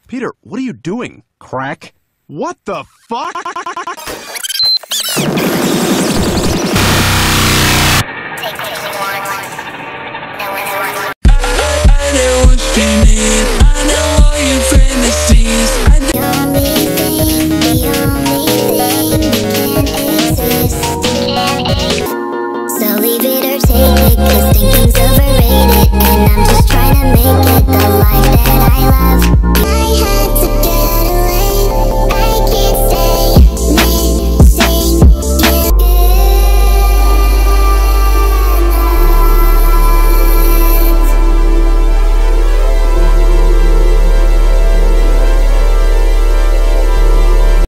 Peter, what are you doing? Crack. What the fuck? So leave it or take it, 'cause